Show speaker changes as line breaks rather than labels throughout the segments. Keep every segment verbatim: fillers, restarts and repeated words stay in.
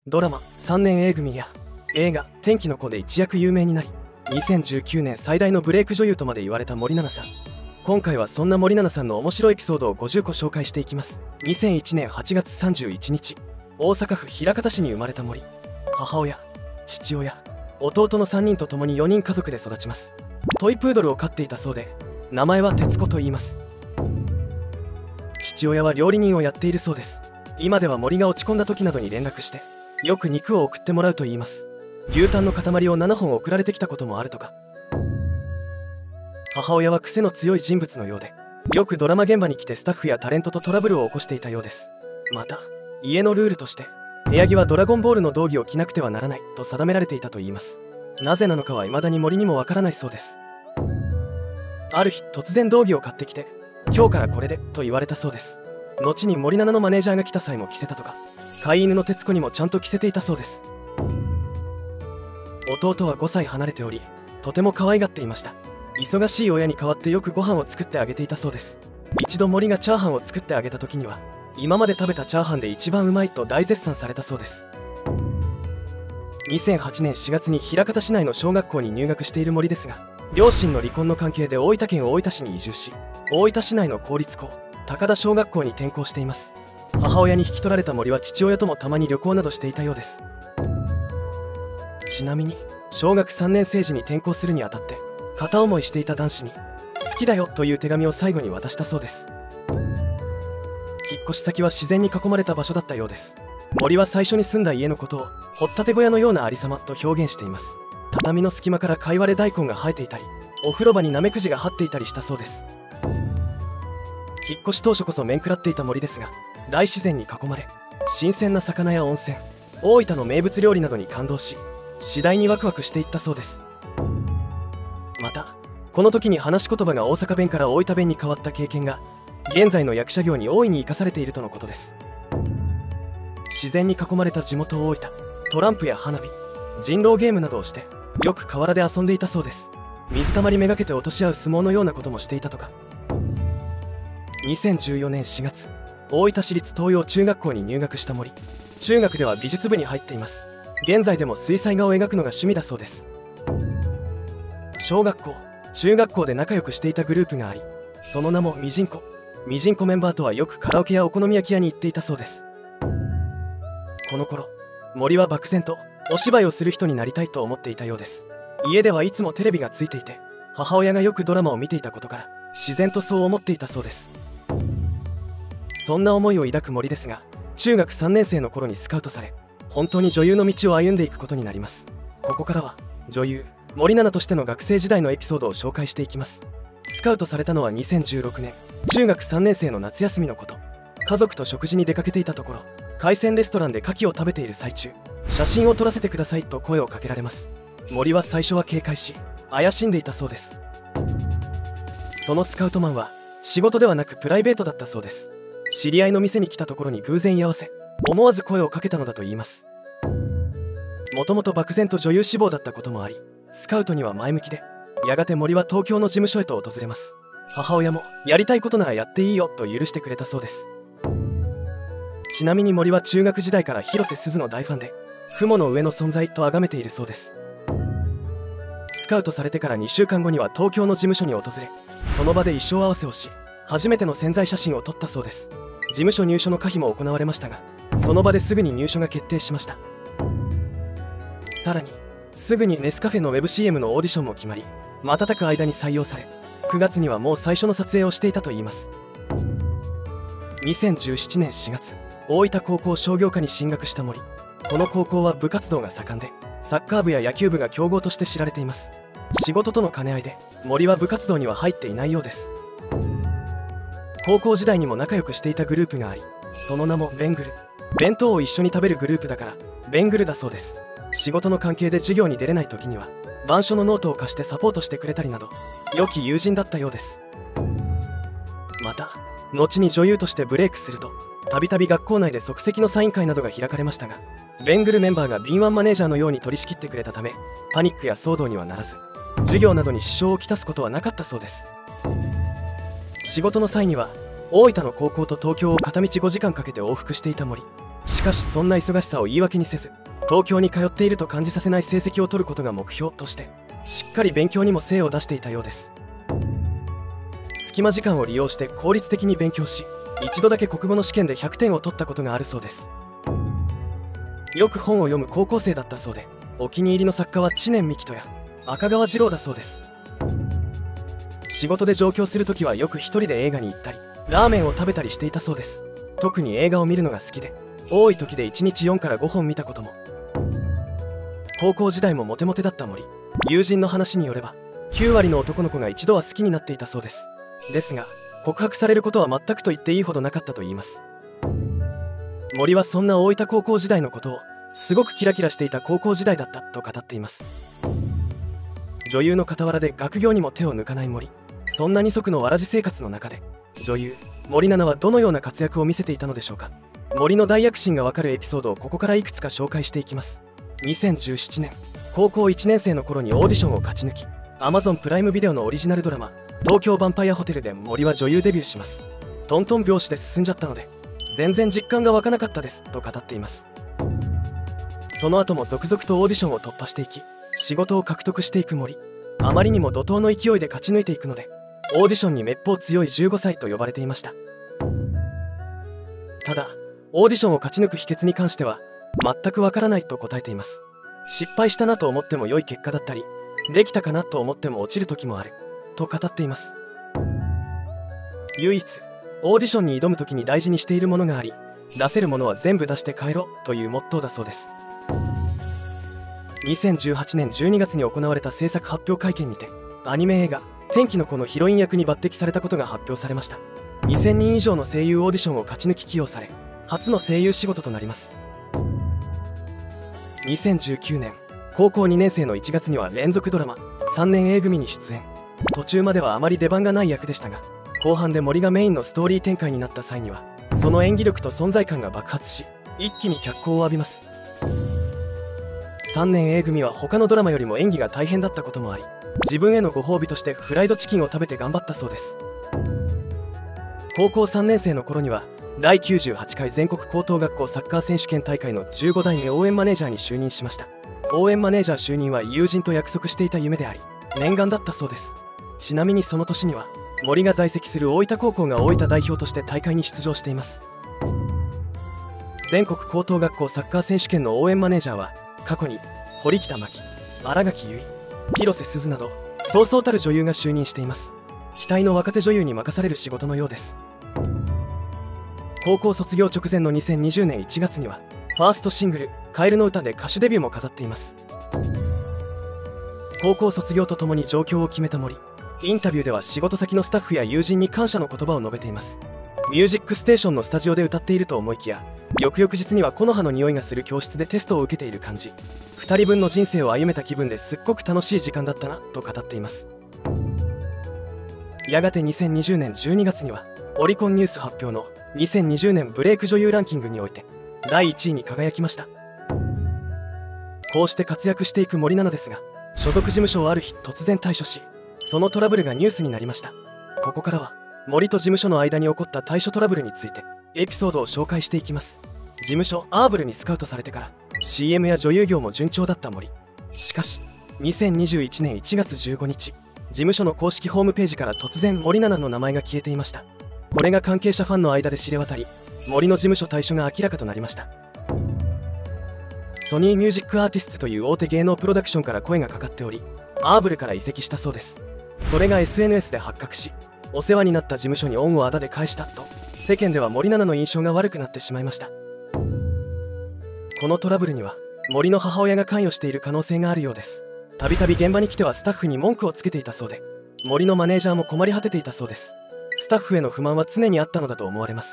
ドラマさんねん A 組や映画天気の子で一躍有名になり、にせんじゅうきゅうねん最大のブレイク女優とまで言われた森七菜さん。今回はそんな森七菜さんの面白いエピソードをごじゅっこ紹介していきます。にせんいちねんはちがつさんじゅういちにち、大阪府枚方市に生まれた森。母親、父親、弟のさんにんと共によにん家族で育ちます。トイプードルを飼っていたそうで、名前は徹子と言います。父親は料理人をやっているそうです。今では森が落ち込んだ時などに連絡してよく肉を送ってもらうと言います。牛タンの塊をななほん送られてきたこともあるとか。母親は癖の強い人物のようで、よくドラマ現場に来てスタッフやタレントとトラブルを起こしていたようです。また家のルールとして部屋着はドラゴンボールの道着を着なくてはならないと定められていたといいます。なぜなのかは未だに森にもわからないそうです。ある日突然道着を買ってきて、今日からこれでと言われたそうです。後に森七菜のマネージャーが来た際も着せたとか、飼い犬の徹子にもちゃんと着せていたそうです。弟はごさい離れており、とても可愛がっていました。忙しい親に代わってよくご飯を作ってあげていたそうです。一度森がチャーハンを作ってあげた時には、今まで食べたチャーハンで一番うまいと大絶賛されたそうです。にせんはちねんしがつに枚方市内の小学校に入学している森ですが、両親の離婚の関係で大分県大分市に移住し、大分市内の公立校高田小学校に転校しています。母親に引き取られた森は父親ともたまに旅行などしていたようです。ちなみに小学さんねんせい時に転校するにあたって片思いしていた男子に「好きだよ」という手紙を最後に渡したそうです。引っ越し先は自然に囲まれた場所だったようです。森は最初に住んだ家のことを掘ったて小屋のようなありさまと表現しています。畳の隙間からかいわれ大根が生えていたり、お風呂場にナメクジが張っていたりしたそうです。引っ越し当初こそ面食らっていた森ですが、大自然に囲まれ新鮮な魚や温泉、大分の名物料理などに感動し、次第にワクワクしていったそうです。またこの時に話し言葉が大阪弁から大分弁に変わった経験が現在の役者業に大いに生かされているとのことです。自然に囲まれた地元大分、トランプや花火、人狼ゲームなどをしてよく河原で遊んでいたそうです。水たまりめがけて落とし合う相撲のようなこともしていたとか。にせんじゅうよねんしがつ、大分市立東洋中学校に入学した森。中学では美術部に入っています。現在でも水彩画を描くのが趣味だそうです。小学校中学校で仲良くしていたグループがあり、その名もミジンコ。ミジンコメンバーとはよくカラオケやお好み焼き屋に行っていたそうです。この頃森は漠然とお芝居をする人になりたいと思っていたようです。家ではいつもテレビがついていて、母親がよくドラマを見ていたことから自然とそう思っていたそうです。そんな思いを抱く森ですが、中学さんねんせいの頃にスカウトされ、本当に女優の道を歩んでいくことになります。ここからは女優森七菜としての学生時代のエピソードを紹介していきます。スカウトされたのはにせんじゅうろくねん、中学さんねんせいの夏休みのこと。家族と食事に出かけていたところ、海鮮レストランで牡蠣を食べている最中、写真を撮らせてくださいと声をかけられます。森は最初は警戒し怪しんでいたそうです。そのスカウトマンは仕事ではなくプライベートだったそうです。知り合いの店に来たところに偶然居合わせ、思わず声をかけたのだといいます。もともと漠然と女優志望だったこともあり、スカウトには前向きで、やがて森は東京の事務所へと訪れます。母親もやりたいことならやっていいよと許してくれたそうです。ちなみに森は中学時代から広瀬すずの大ファンで、雲の上の存在と崇めているそうです。スカウトされてからにしゅうかんごには東京の事務所に訪れ、その場で衣装合わせをし、初めての宣材写真を撮ったそうです。事務所入所の可否も行われましたが、その場ですぐに入所が決定しました。さらにすぐにネスカフェのウェブ シーエム のオーディションも決まり、瞬く間に採用され、くがつにはもう最初の撮影をしていたといいます。にせんじゅうななねんしがつ、大分高校商業科に進学した森。この高校は部活動が盛んで、サッカー部や野球部が強豪として知られています。仕事との兼ね合いで森は部活動には入っていないようです。高校時代にも仲良くしていたグループがあり、その名もベングル。弁当を一緒に食べるグループだからベングルだそうです。仕事の関係で授業に出れない時には板書のノートを貸してサポートしてくれたりなど、良き友人だったようです。また後に女優としてブレイクすると、たびたび学校内で即席のサイン会などが開かれましたが、ベングルメンバーが敏腕マネージャーのように取り仕切ってくれたため、パニックや騒動にはならず、授業などに支障をきたすことはなかったそうです。仕事の際には大分の高校と東京を片道ごじかんかけて往復していた森。 しかしそんな忙しさを言い訳にせず、東京に通っていると感じさせない成績を取ることが目標としてしっかり勉強にも精を出していたようです。隙間時間を利用して効率的に勉強し、一度だけ国語の試験でひゃくてんを取ったことがあるそうです。よく本を読む高校生だったそうで、お気に入りの作家は知念幹人や赤川次郎だそうです。仕事で上京するときはよく一人で映画に行ったりラーメンを食べたりしていたそうです。特に映画を見るのが好きで、多い時でいちにちよんからごほん見たことも。高校時代もモテモテだった森。友人の話によればきゅうわりの男の子が一度は好きになっていたそうです。ですが告白されることは全くと言っていいほどなかったといいます。森はそんな大分高校時代のことをすごくキラキラしていた高校時代だったと語っています。女優の傍らで学業にも手を抜かない森。そんな二足のわらじ生活の中で女優森七菜はどのような活躍を見せていたのでしょうか。森の大躍進がわかるエピソードをここからいくつか紹介していきます。にせんじゅうななねん高校いちねん生の頃にオーディションを勝ち抜き Amazon プライムビデオのオリジナルドラマ東京ヴァンパイアホテルで森は女優デビューします。トントン拍子で進んじゃったので全然実感が湧かなかったですと語っています。その後も続々とオーディションを突破していき仕事を獲得していく森。あまりにも怒涛の勢いで勝ち抜いていくのでオーディションにめっぽう強いじゅうごさいと呼ばれていました。ただオーディションを勝ち抜く秘訣に関しては全くわからないと答えています。失敗したなと思っても良い結果だったりできたかなと思っても落ちる時もあると語っています。唯一オーディションに挑む時に大事にしているものがあり、出せるものは全部出して帰ろというモットーだそうです。にせんじゅうはちねんじゅうにがつに行われた制作発表会見にてアニメ映画「天気の子」のヒロイン役に抜擢されたことが発表されました。にせんにん以上の声優オーディションを勝ち抜き起用され初の声優仕事となります。にせんじゅうきゅうねん高校にねん生のいちがつには連続ドラマ「さんねん A 組」に出演。途中まではあまり出番がない役でしたが後半で森がメインのストーリー展開になった際にはその演技力と存在感が爆発し一気に脚光を浴びます。さんねん A 組は他のドラマよりも演技が大変だったこともあり自分へのご褒美としてフライドチキンを食べて頑張ったそうです。高校さんねん生の頃にはだいきゅうじゅうはちかい全国高等学校サッカー選手権大会のじゅうごだいめ応援マネージャーに就任しました。応援マネージャー就任は友人と約束していた夢であり念願だったそうです。ちなみにその年には森が在籍する大分高校が大分代表として大会に出場しています。全国高等学校サッカー選手権の応援マネージャーは過去に堀北真希、新垣結衣、広瀬すずなどそうそうたる女優が就任しています。期待の若手女優に任される仕事のようです。高校卒業直前のにせんにじゅうねんいちがつにはファーストシングル「カエルの歌」で歌手デビューも飾っています。高校卒業とともに上京を決めた森。インタビューでは仕事先のスタッフや友人に感謝の言葉を述べています。ミュージックステーションのスタジオで歌っていると思いきや翌々日には木の葉の匂いがする教室でテストを受けている感じ。ふたりぶんの人生を歩めた気分ですっごく楽しい時間だったなと語っています。やがてにせんにじゅうねんじゅうにがつにはオリコンニュース発表のにせんにじゅうねんブレイク女優ランキングにおいてだいいちいに輝きました。こうして活躍していく森七菜ですが所属事務所をある日突然退所しそのトラブルがニュースになりました。ここからは森と事務所の間に起こった退所トラブルについてエピソードを紹介していきます。事務所アーブルにスカウトされてから シーエム や女優業も順調だった森。しかしにせんにじゅういちねんいちがつじゅうごにち事務所の公式ホームページから突然森七菜の名前が消えていました。これが関係者ファンの間で知れ渡り森の事務所退所が明らかとなりました。ソニーミュージックアーティスツという大手芸能プロダクションから声がかかっておりアーブルから移籍したそうです。それが エスエヌエス で発覚しお世話になった事務所に恩をあだで返したと世間では森七菜の印象が悪くなってしまいました。このトラブルには森の母親が関与している可能性があるようです。たびたび現場に来てはスタッフに文句をつけていたそうで森のマネージャーも困り果てていたそうです。スタッフへの不満は常にあったのだと思われます。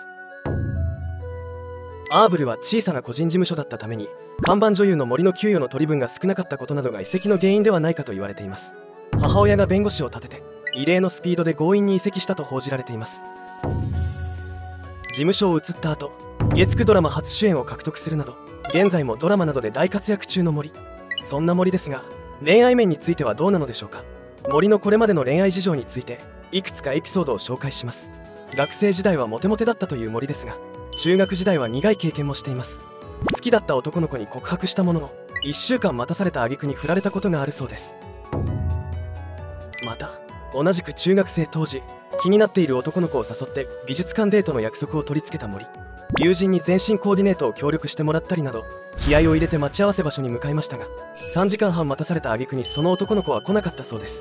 アーブルは小さな個人事務所だったために看板女優の森の給与の取り分が少なかったことなどが移籍の原因ではないかと言われています。母親が弁護士を立てて異例のスピードで強引に移籍したと報じられています。事務所を移った後月くドラマ初主演を獲得するなど現在もドラマなどで大活躍中の森。そんな森ですが恋愛面についてはどうなのでしょうか。森のこれまでの恋愛事情についていくつかエピソードを紹介します。学生時代はモテモテだったという森ですが中学時代は苦い経験もしています。好きだった男の子に告白したもののいっしゅうかん待たされた挙句に振られたことがあるそうです。また同じく中学生当時、気になっている男の子を誘って美術館デートの約束を取り付けた森。友人に全身コーディネートを協力してもらったりなど気合を入れて待ち合わせ場所に向かいましたが、さんじかんはん待たされた挙句にその男の子は来なかったそうです。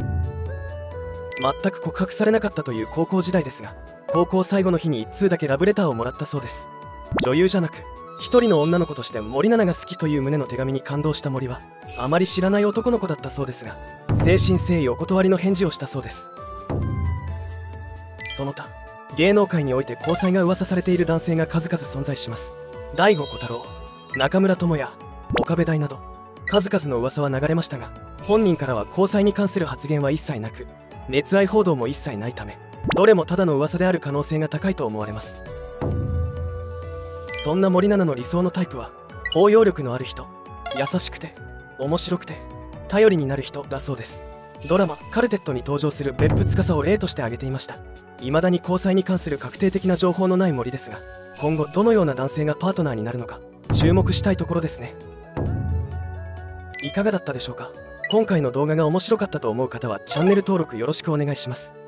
全く告白されなかったという高校時代ですが、高校最後の日にいっ通だけラブレターをもらったそうです。女優じゃなく一人の女の子として森七菜が好きという旨の手紙に感動した森は、あまり知らない男の子だったそうですが、誠心誠意お断りの返事をしたそうです。その他芸能界において交際が噂されている男性が数々存在します。大悟小太郎、中村倫也、岡部大など数々の噂は流れましたが、本人からは交際に関する発言は一切なく、熱愛報道も一切ないため、どれもただの噂である可能性が高いと思われます。そんな森七菜の理想のタイプは包容力のある人、優しくて面白くて頼りになる人だそうです。ドラマ「カルテット」に登場する別府司を例として挙げていました。未だに交際に関する確定的な情報のない森ですが、今後どのような男性がパートナーになるのか注目したいところですね。いかがだったでしょうか。今回の動画が面白かったと思う方はチャンネル登録よろしくお願いします。